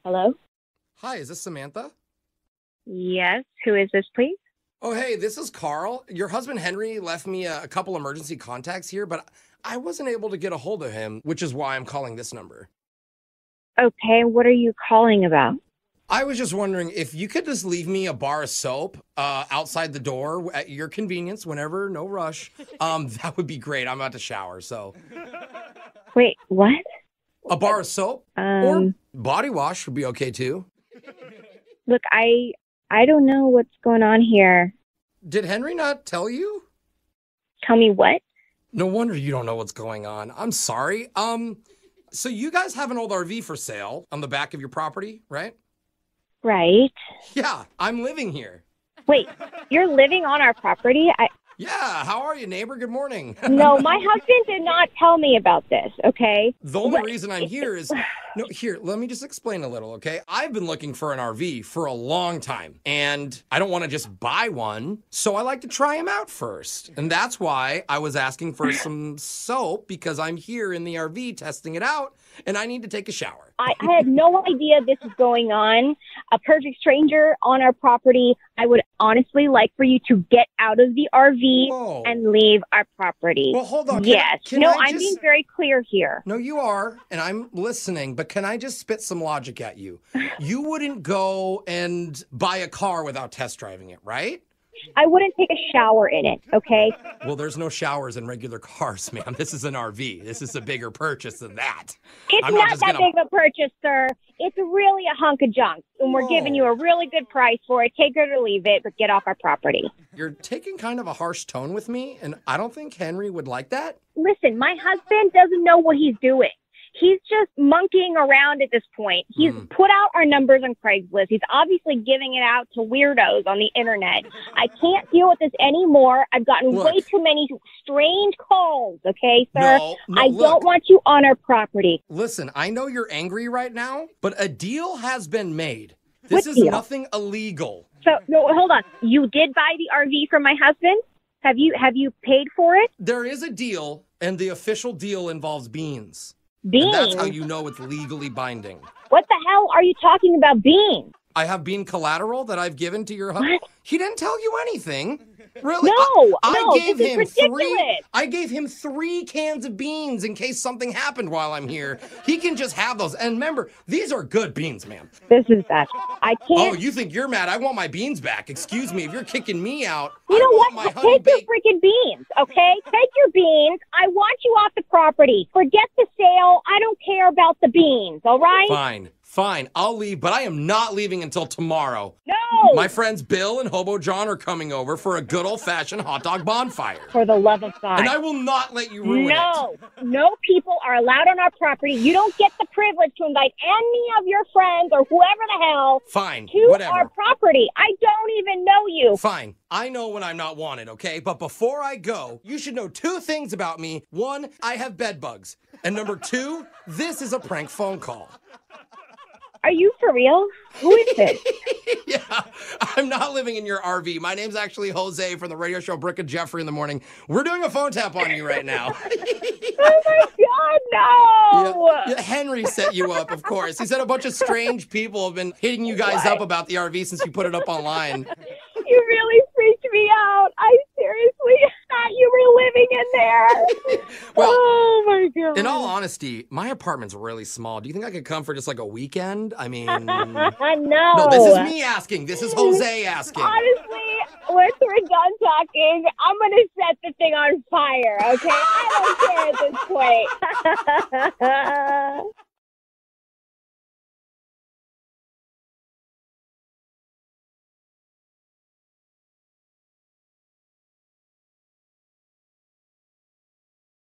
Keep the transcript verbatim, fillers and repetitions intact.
Hello? Hi, is this Samantha? Yes. Who is this, please? Oh, hey, this is Carl. Your husband Henry left me a, a couple emergency contacts here, but I wasn't able to get a hold of him, which is why I'm calling this number. Okay, what are you calling about? I was just wondering if you could just leave me a bar of soap uh, outside the door at your convenience, whenever, no rush. Um, that would be great. I'm about to shower, so. Wait, what? A bar of soap Um, or body wash would be okay too. look, I I don't know what's going on here. Did Henry not tell you? Tell me what? No wonder you don't know what's going on. I'm sorry. Um, so you guys have an old R V for sale on the back of your property, right? Right. Yeah, I'm living here. Wait, you're living on our property? I Yeah, how are you, neighbor? Good morning. No, my husband did not tell me about this, okay? The only What- reason I'm here is, no, here, let me just explain a little, okay? I've been looking for an R V for a long time, and I don't want to just buy one, so I like to try them out first. And that's why I was asking for some soap, because I'm here in the R V testing it out, and I need to take a shower. I, I had no idea this was going on. A perfect stranger on our property. I would honestly like for you to get out of the R V Whoa. and leave our property. Well, hold on. Can I- Yes. can no, I I'm just- being very clear here. No, you are, and I'm listening, but can I just spit some logic at you? You wouldn't go and buy a car without test driving it, right? I wouldn't take a shower in it, okay? Well, there's no showers in regular cars, ma'am. This is an R V. This is a bigger purchase than that. It's I'm not, not just that gonna- big of a purchase, sir. It's really a hunk of junk, and we're Whoa. giving you a really good price for it. Take it or leave it, but get off our property. You're taking kind of a harsh tone with me, and I don't think Henry would like that. Listen, my husband doesn't know what he's doing. He's just monkeying around at this point. He's Mm. put out our numbers on Craigslist. He's obviously giving it out to weirdos on the internet. I can't deal with this anymore. I've gotten Look. way too many strange calls, okay, sir? No, no, I look. don't want you on our property. Listen, I know you're angry right now, but a deal has been made. This What is deal? nothing illegal. So, no, hold on. You did buy the R V from my husband? Have you have you paid for it? There is a deal, and the official deal involves beans. Beans? And that's how you know it's legally binding. What the hell are you talking about beans? I have bean collateral that I've given to your husband. What? He didn't tell you anything. Really? No, I, I no, gave this is him ridiculous. three. I gave him three cans of beans in case something happened while I'm here. He can just have those. And remember, these are good beans, ma'am. This is bad. I Oh, can't. you think you're mad? I want my beans back. Excuse me, if you're kicking me out, You I know want what? my honey Take your baked. freaking beans, okay? Take your beans. I want you off the property. Forget the sale. I don't care about the beans, all right? Fine, fine. I'll leave, but I am not leaving until tomorrow. No! My friends Bill and Hobo John are coming over for a good old-fashioned hot dog bonfire. For the love of God. And I will not let you ruin No, it. no people are allowed on our property. You don't get the privilege to invite any of your friends or whoever the hell Fine, to whatever. our property. I don't even know you. Fine. I know when I'm not wanted, okay? But before I go, you should know two things about me. One, I have bed bugs. And number two, this is a prank phone call. Are you for real? Who is this? Yeah, I'm not living in your R V. My name's actually Jose from the radio show Brick and Jeffrey in the Morning. We're doing a phone tap on you right now. Oh my God, no! Yeah, yeah, Henry set you up, of course. He said a bunch of strange people have been hitting you guys What? up about the R V since you put it up online. You really freaked me out. I seriously thought you were living in there. Well, oh my God. in all honesty, my apartment's really small. Do you think I could come for just like a weekend? I mean, no, no. this is me asking. This is Jose asking. Honestly, once we're done talking, I'm going to set the thing on fire, okay? I don't care at this point.